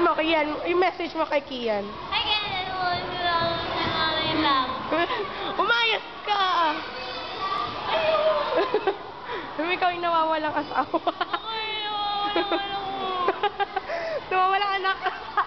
mo, Kian. Yung message mo kay Kian. Ay, ganun lang. Umayos ka! Sabi ikaw yung nawawalang asawa. Ako yung nawawalang Nawawalang anak.